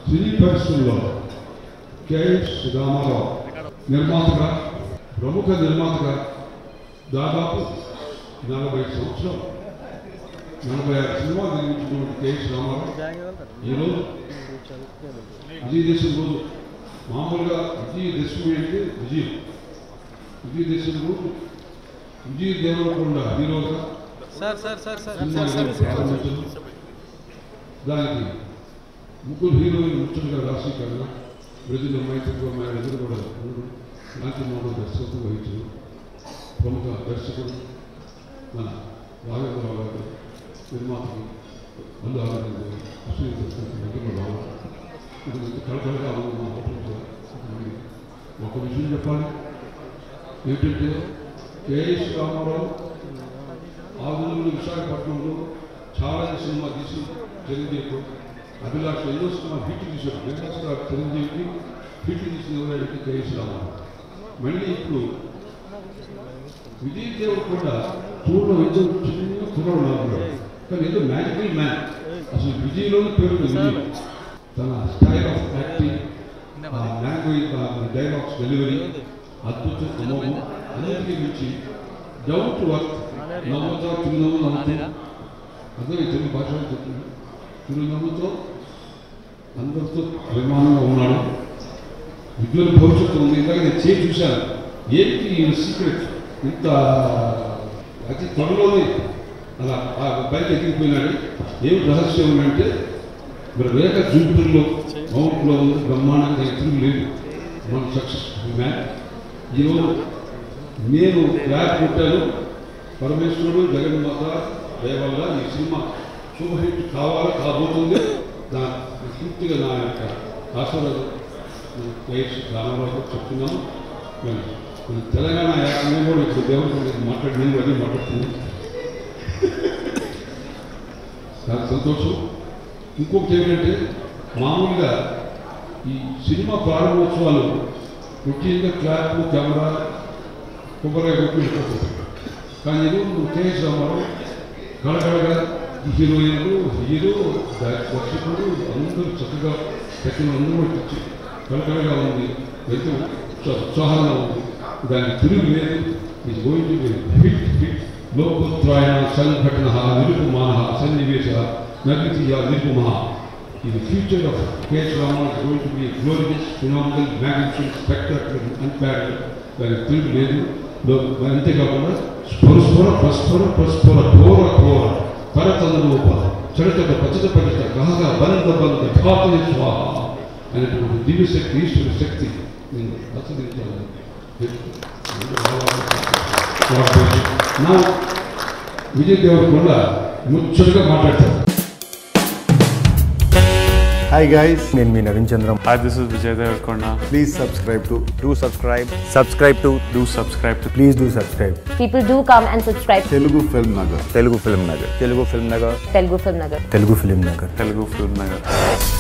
సినీ పరిశ్రమలో కేఎస్ రామారావు నిర్మాతగా ప్రముఖ నిర్మాతగా దాదాపు 40 సంవత్సరాలు 46 సినిమాలు నిర్మించినటువంటి కేఎస్ రామారావు ఈరోజు విజయదశమి రోజు మామూలుగా విజయదశమి అంటే విజయదశమి రోజు విజయ దేవరకొండ హీరోగా దానికి ముగ్గురు హీరోయిన్ ముఖ్యంగా రాశీకరణ ప్రజల మైత్రిగా ఎదురు కూడా కాంతి మోహన్ దర్శకత్వం వహించారు. ప్రముఖ దర్శకుడు మన రాఘవేంద్రరావు గారు, నిర్మాతలు మందు ఆనంద అశ్విని వెంకటరావు ఇది కళకళగా ఉన్న ఒక విషయం చెప్పాలి ఏంటంటే కేఎస్ రామారావు ఆగులూరు విశాఖపట్నంలో చాలా సినిమా తీసి చిరంజీవితో అభిలాష్ ఎన్నో సినిమా హిట్ తీశారు. వెంకటేశ్వర చిరంజీవికి హిట్ తీసిన ఎవరైతే కేఎస్ రామారావు. మళ్ళీ ఇప్పుడు విజయ్ దేవరకొండ చూడడం ఎంతో చిన్న కుర్రడు నాకు, కానీ ఏదో మ్యాజికల్ మ్యాన్. అసలు విజయ్లోనే పేరు విజయ్. తన style of acting, language, dialogues delivery అద్భుతం, అమోఘం. అన్నింటినీ మించి డౌన్ టు వర్క్, నవ్వుతో చిరునవ్వు నవ్వుతూ, అదే తెలుగు భాషలో చెప్తుంది, చిరునవ్వుతో అందరితో అభిమానంగా ఉన్నాడు. విద్యుల భవిష్యత్తు ఉంది. ఇందాక నేను చేసి చూశాను. ఏంటి ఈ సీక్రెట్ ఇంత అతి త్వరలోనే అలా ఆ బయట ఎక్కిపోయినాడు. ఏమి రహస్యం ఉందంటే మరి రేఖ జూపిటర్లో మౌంట్లో బ్రహ్మాండంగా ఎత్తులు లేదు. మన సక్సెస్ఫుల్ మ్యాన్. ఈరోజు నేను క్లాప్ కొట్టాను. పరమేశ్వరుడు జగన్మాత దయ వల్ల ఈ సినిమా సూపర్ హిట్ కాబోతుంది. పూర్తిగా నా యొక్క ఆశీర్వాదం కేఎస్ రామారావు చెప్తున్నాను. మన తెలంగాణ యాక్టింగ్ కూడా ఇప్పుడు దేవుడు మాట్లాడిన అదే మాట్లాడుతున్నాను. చాలా సంతోషం. ఇంకొకటి ఏమిటంటే మామూలుగా ఈ సినిమా ప్రారంభోత్సవాలు ముఖ్యంగా క్లాప్, కెమెరా, కొబ్బరి కొట్టి వెళ్ళిపోతుంది. కానీ ఈరోజు కేఎస్ రామారావు గడగడగా హీరోయిన్లు, హీరో, దర్శకుడు అందరూ చక్కగా పెట్టిన అందరూ తెచ్చి గడగడగా ఉంది. ఎంతో ఉత్సాహంగా ఉంది. దానికి తిరుగు లేదు. Is going to be hit hit. లోకోత్రాయణ సంఘటన నిరుపమాన సన్నివేశ నర్మితీయ నిరుపమ. ఇది future of KS Rama Rao is going to be glorious, phenomenal, magnificent, spectacular, unparalleled. దానికి తిరుగు లేదు. అంతేకాకుండా స్పరస్పర పరస్పర పరస్పర ఘోర ఘోర పరతంద్రూప చరిత పచిత పచిత గహగ బంధ బంధ ఘాతయ స్వాహ అనేటువంటి దివ్యశక్తి, ఈశ్వర శక్తి నేను ఆస్వాదించాను. నా విజయ్ దేవరకొండ ముచ్చటగా మాట్లాడతాను. Hi guys, నేను మీ Naveen Chandram. Hi, this is Vijay Devarkonda. Please subscribe to. Do subscribe. Do subscribe to. Please do subscribe. People do come and subscribe. Telugu Film Nagar. Telugu Film Nagar. Telugu Film Nagar. Telugu Film Nagar. Telugu Film Nagar.